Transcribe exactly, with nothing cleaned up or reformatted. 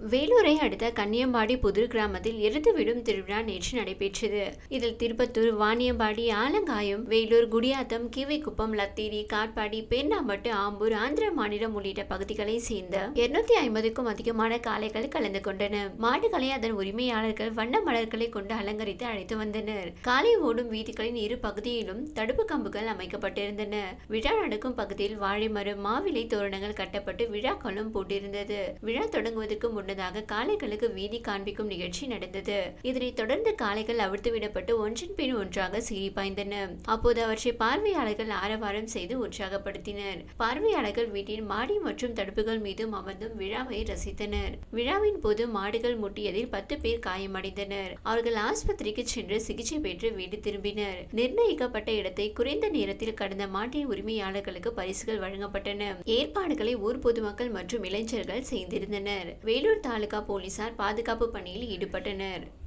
வேலூரை அடுத்த கன்னியம்பாடி புதூர் கிராமத்தில் எருது விடும் திருவிழா நேற்று நடைபெற்றது. இதில் திருப்பத்தூர், வாணியம்பாடி, ஆலங்காயம், வேலூர், குடியாத்தம், கீவைக்குப்பம், லத்தேரி, காட்பாடி, பேர்ணாம்பட்டு, ஆம்பூர், ஆந்திர மாநிலம் உள்ளிட்ட பகுதிகளை சேர்ந்த இருநூத்தி ஐம்பதுக்கும் அதிகமான காளைகள் கலந்து கொண்டன. மாடுகளை அதன் உரிமையாளர்கள் வண்ண மலர்களை கொண்டு அலங்கரித்து அழைத்து வந்தனர். காளை ஓடும் வீதிகளின் இரு பகுதியிலும் தடுப்பு கம்புகள் அமைக்கப்பட்டிருந்தன. விழா நடக்கும் பகுதியில் வாழை மரம், மாவிலை தோரணங்கள் கட்டப்பட்டு விழாக்களும் போட்டிருந்தது. விழா தொடங்குவதற்கு முன்னதாக காளைகளுக்கு வீதி காண்பிக்கும் நிகழ்ச்சி நடந்தது. இதனைத் தொடர்ந்து காளைகள் அவிழ்த்து விடப்பட்டு ஒன்றின் பின் ஒன்றாக சீறி பாய்ந்தன. அப்போது அவற்றை பார்வையாளர்கள் ஆரவாரம் செய்து உற்சாகப்படுத்தினர். பார்வையாளர்கள் வீட்டின் மாடி மற்றும் தடுப்புகள் மீதும் அமர்ந்தும் விழாவை ரசித்தனர். விழாவின் போது மாடுகள் முட்டியதில் பத்து பேர் காயமடைந்தனர். அவர்கள் ஆஸ்பத்திரிக்கு சென்று சிகிச்சை பெற்று வீடு திரும்பினர். நிர்ணயிக்கப்பட்ட இடத்தை குறைந்த நேரத்தில் கடந்த மாட்டின் உரிமையாளர்களுக்கு பரிசுகள் வழங்கப்பட்டன. ஏற்பாடுகளை ஊர் பொதுமக்கள் மற்றும் இளைஞர்கள் செய்திருந்தனர். வேலூர் தாலுகா போலீசார் பாதுகாப்பு பணியில் ஈடுபட்டனர்.